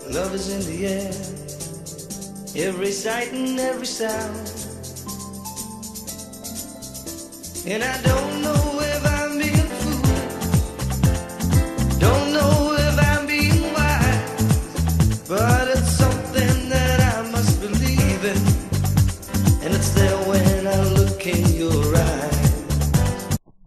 Love is in the air, every sight and every sound. And I don't know